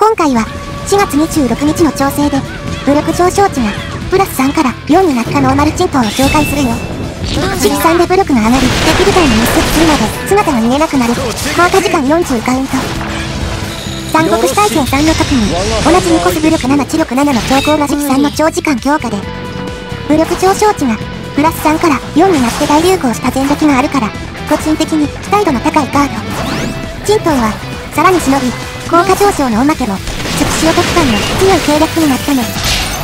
今回は4月26日の調整で武力上昇値がプラス3から4になったノーマル鎮東を紹介するよ。色3で武力が上がり敵部隊に密接するので姿が見えなくなる。効果時間40カウント。三国志大戦3の時に同じにコス武力7知力7の強行が色3の長時間強化で武力上昇値がプラス3から4になって大流行した前歴があるから個人的に期待度の高いカード。鎮東はさらに忍び効果上昇のおまけも直視予告感の強い計略になったね。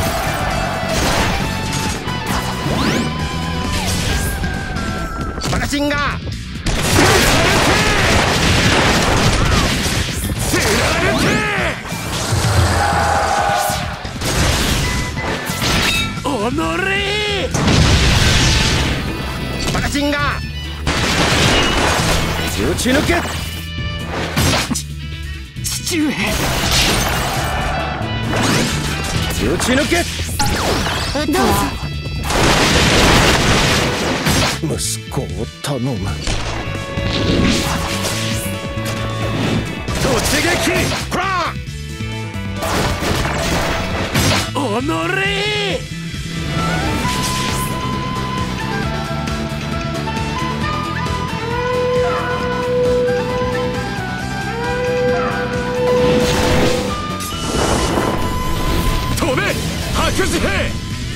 マシンガーおのれマガジンガー撃ち抜け父上撃ち抜けどうぞ。 息子を頼む。突撃クラおのれ飛べ白磁兵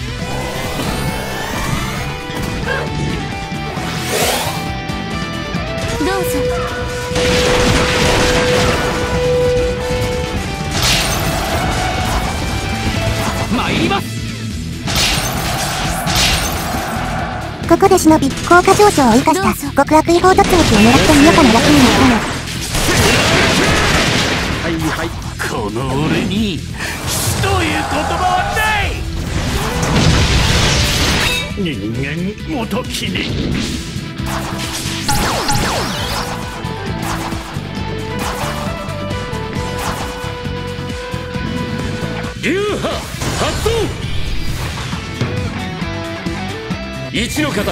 どうぞ。 参ります。 ここで忍び効果上昇を生かした極悪違法突撃を狙ってみよかな楽になったの。 はいはい。 この俺に死という言葉はない。人間ごときに流派発動。一の方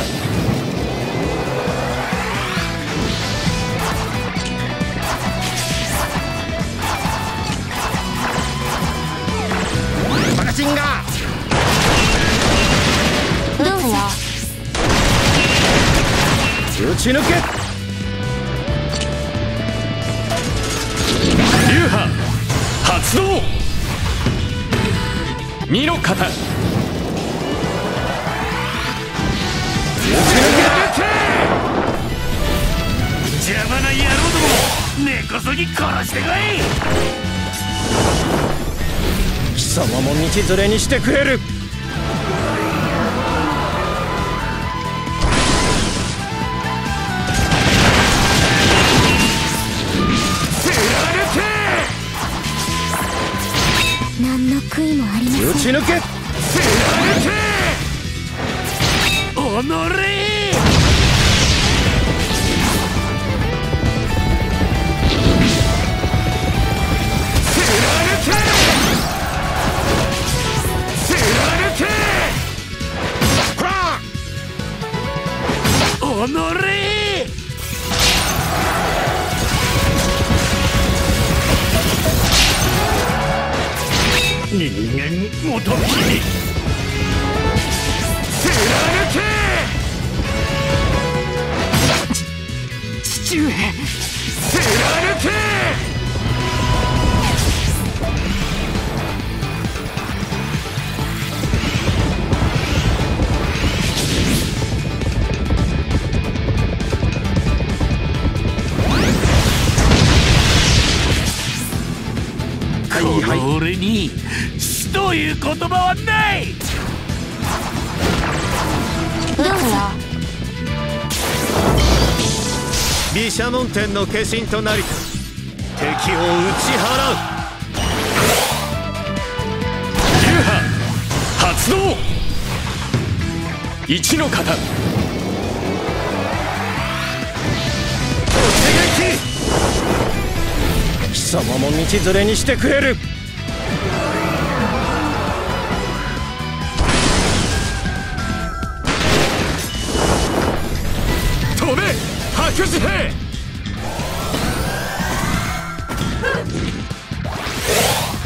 マガジンガどうぞ。 ー撃ち抜け流派発動。二の方撃ち抜け邪魔な野郎ども根こそぎ殺してこい。 貴様も道連れにしてくれる。 何の悔いもありません。 撃ち抜けおのれおのれ人間ごときに貫け父上貫けこの俺に死という言葉はない。 どうぞ。 毘沙門天の化身となり敵を打ち払う。流派発動。一の方突撃。貴様も道連れにしてくれる。飛べ白磁兵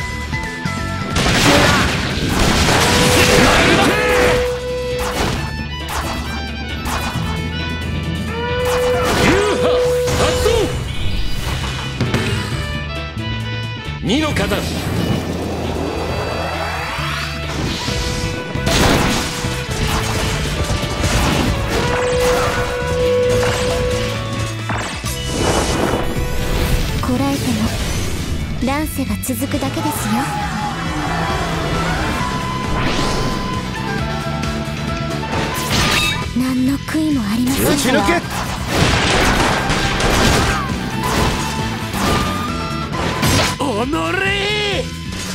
生が続くだけですよ。何の悔いもありませんから。 打ち抜け。 おのれ。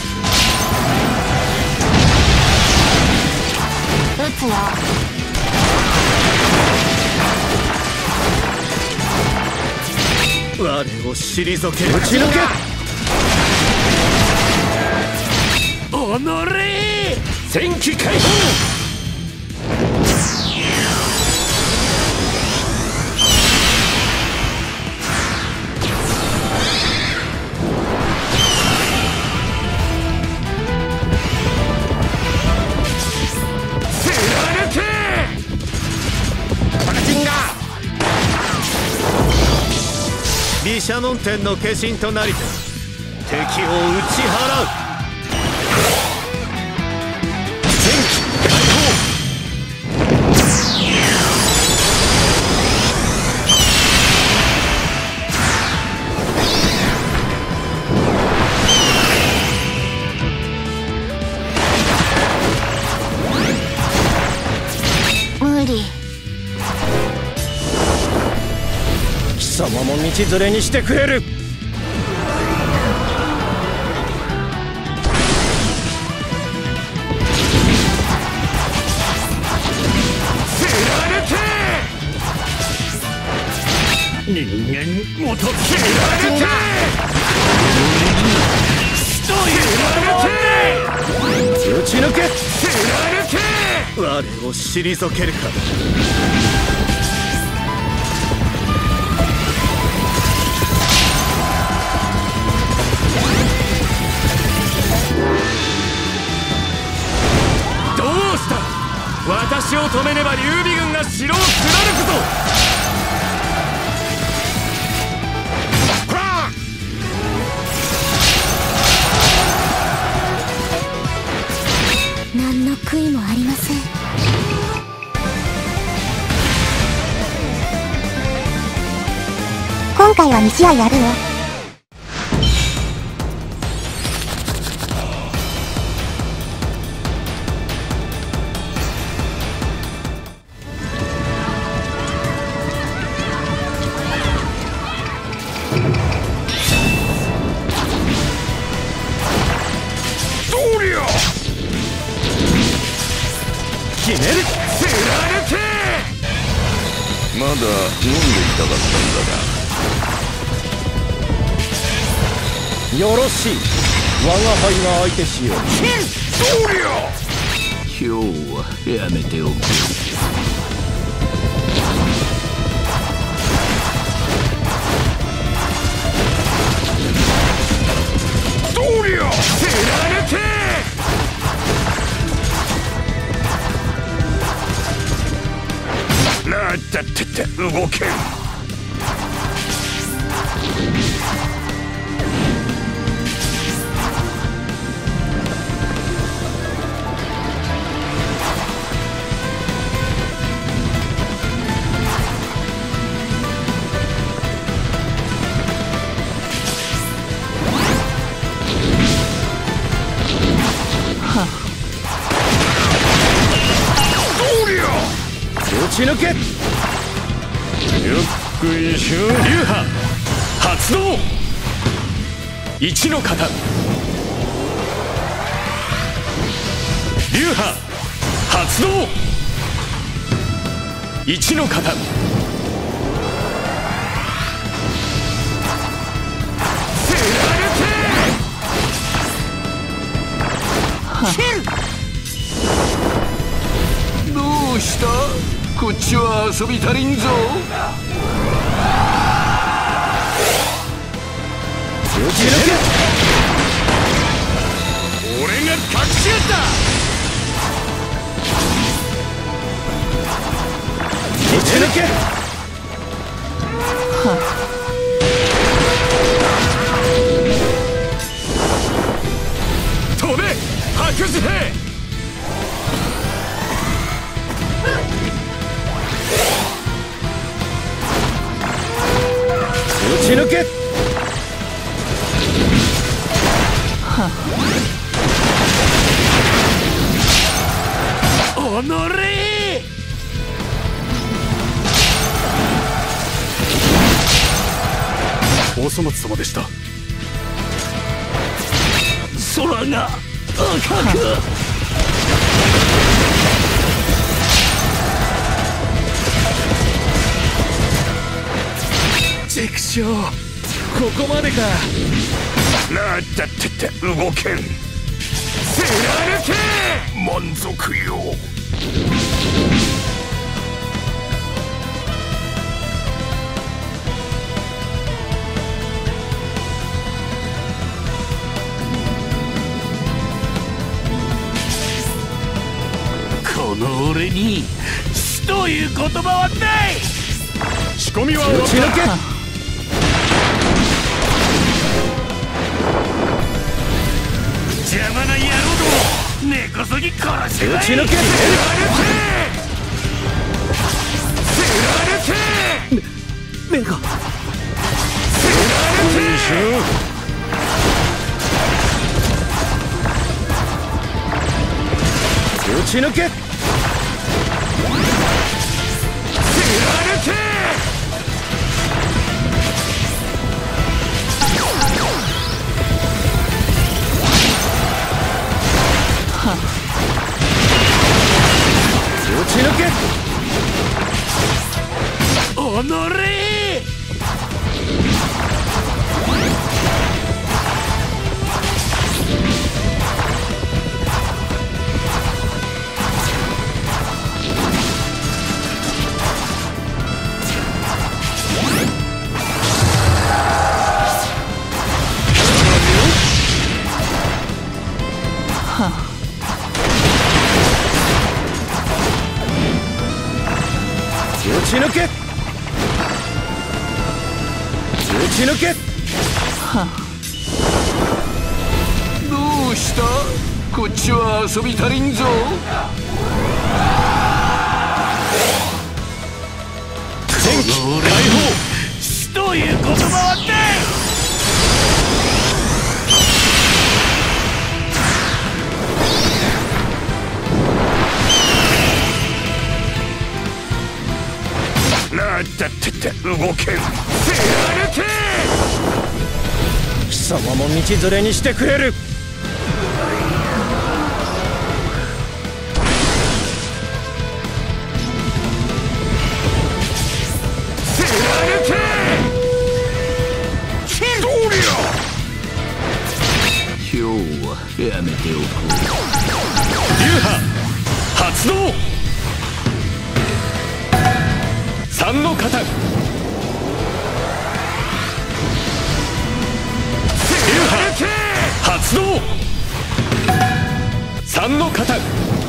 撃つよ。 我を退け。打ち抜け。 おのれ。 戦機解放。毘沙門天の化身となりて敵を打ち払う。戦機解放。 無理。 貴様も道連れにしてくれる。 人間元つけられて死という打ち抜け。我を退けるか。どうした。私を止めねば劉備軍が城を貫くぞ。 何の悔いもありません。今回は2試合やるよ。 決める。 まだ飲んでいたかったんだが。 よろしい。我が輩が相手しよう。 今日はやめておく。 だって動けん。 打ち抜け。 ゆっくりしゅ。 流派発動。一の型。流派発動。一の型。 どうした。こっちは遊び足りんぞ。 打ち抜け。 俺が隠しやった。 打ち抜け。 飛べ白紙兵。 打ち抜け。 お粗末様でした。空が赤く。チクショー、ここまでか。 なんだって動けん。貫け満足よ。 この俺に死という言葉はない。 仕込みは打ち抜け。 邪魔な野郎ども、根こそぎ殺して打ち抜け。 目が打ち抜け。打ち抜け。 おのれ。 打ち抜け。打ち抜け。 どうした？こっちは遊び足りんぞ。 全機解放。死という言葉はない。 なんだって動けん。貫け。 貴様も道連れにしてくれる。 貫け。どうりゃ。今日はやめておこう。 流派発動。三の型。流派発動。三の型。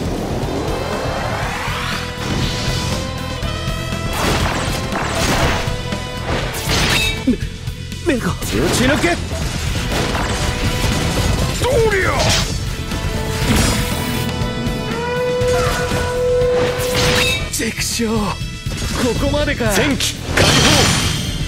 目が打ち抜け。 どうりゃ。 チクショー、ここまでか。 全機解放。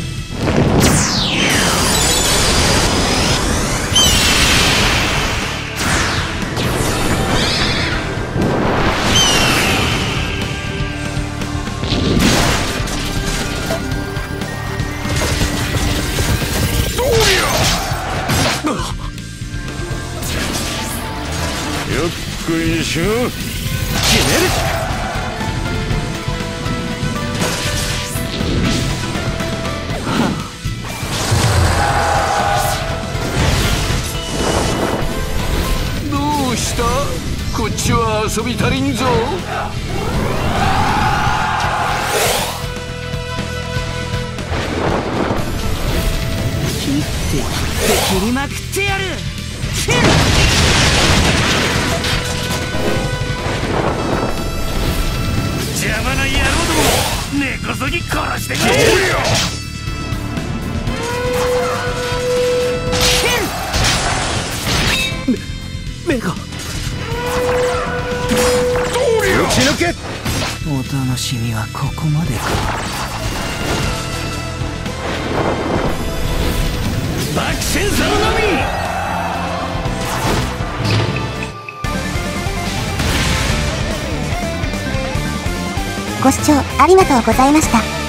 よっこいしょ。 決める。 どうした？こっちは遊び足りんぞ。 切りまくってやる。邪魔な野郎ども、根こそぎ殺してくれ。目が打ち抜け。 お楽しみはここまでか。爆戦争のみ。 ご視聴ありがとうございました。